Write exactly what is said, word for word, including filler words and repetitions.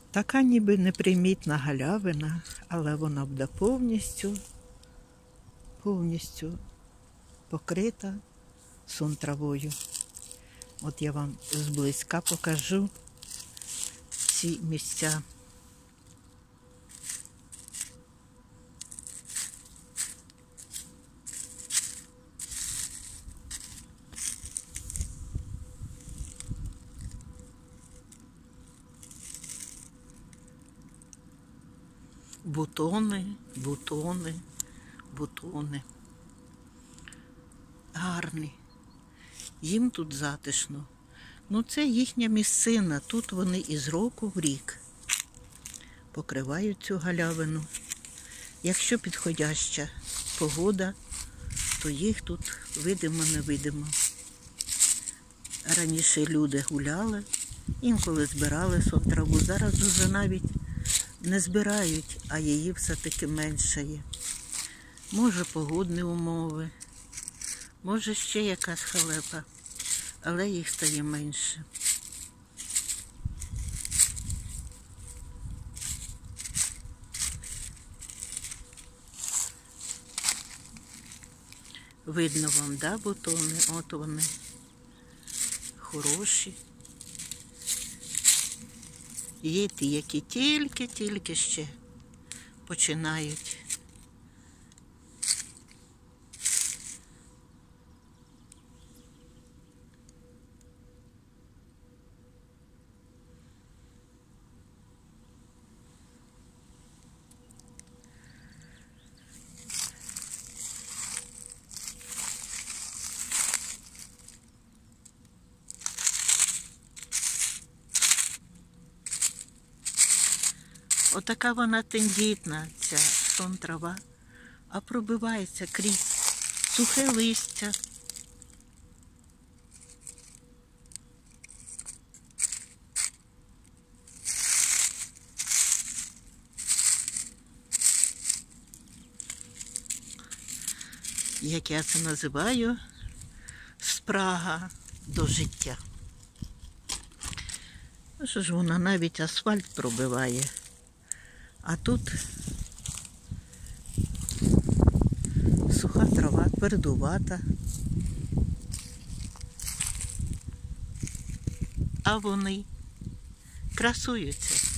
Така ніби непримітна галявина, але вона буде повністю, повністю покрита сон-травою. От я вам зблизька покажу ці місця. Бутони, бутони, бутони. Гарні. Їм тут затишно. Ну це їхня місцина. Тут вони із року в рік покривають цю галявину. Якщо підходяща погода, то їх тут видимо-невидимо. Раніше люди гуляли, інколи збирали сон-траву. Зараз вже навіть не збирають, а її все-таки меншає. Може погодні умови, може ще якась халепа, але їх стає менше. Видно вам, да, бутони? От вони, хороші. Є ті, які тільки-тільки ще починають. Отака вона тендітна, ця сон-трава, а пробивається крізь сухе листя. Як я це називаю, спрага до життя. Ну що ж, вона навіть асфальт пробиває. А тут суха трава, твердувата. А вони красуються.